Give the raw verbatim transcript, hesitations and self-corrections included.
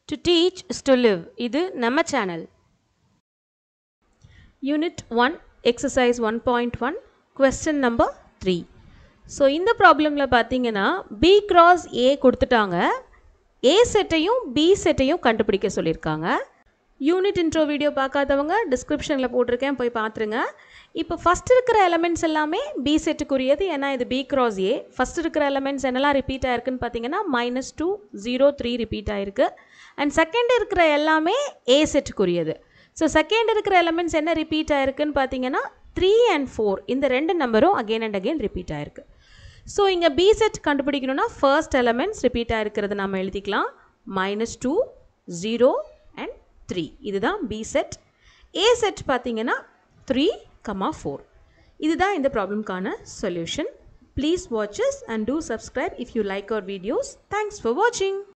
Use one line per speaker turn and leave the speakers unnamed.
To teach is to live. இது நம்ம channel. Unit one, exercise one point one, question number three. So, இந்த problemல பார்த்தீங்கன்னா B cross A கொடுத்துட்டாங்க. A செட்டையும் B செட்டையும் கண்டுபிடிக்க சொல்லியிருக்காங்க. யூனிட் இன்ட்ரோ வீடியோ பார்க்காதவங்க டிஸ்கிரிப்ஷனில் போட்டிருக்கேன், போய் பார்த்துருங்க. இப்போ ஃபஸ்ட் இருக்கிற எலமெண்ட்ஸ் எல்லாமே பி செட்டுக்குரியது, ஏன்னா இது பி கிராஸ் ஏ. ஃபஸ்ட் இருக்கிற எலமெண்ட்ஸ் என்னெல்லாம் ரிப்பீட் ஆயிருக்குன்னு பார்த்தீங்கன்னா minus two zero three repeat ஆயிருக்கு. அண்ட் செகண்ட் இருக்கிற எல்லாமே ஏ செட்டுக்குரியது. ஸோ செகண்ட் இருக்கிற எலமெண்ட்ஸ் என்ன ரிப்பீட் ஆயிருக்குன்னு பார்த்தீங்கன்னா த்ரீ அண்ட் ஃபோர், இந்த ரெண்டு நம்பரும் அகெயின் அண்ட் அகெயின் ரிப்பீட் ஆயிருக்கு. ஸோ இங்கே பி செட் கண்டுபிடிக்கணும்னா ஃபர்ஸ்ட் எலமெண்ட்ஸ் ரிப்பீட் ஆயிருக்கிறது நம்ம எழுதிக்கலாம். Minus two zero and three, இதுதான் பி செட். ஏ செட் பார்த்தீங்கன்னா த்ரீ கமா ஃபோர். இதுதான் இந்த ப்ராப்ளம்கான solution. Please watch us and do subscribe if you like our videos. Thanks for வாட்சிங்.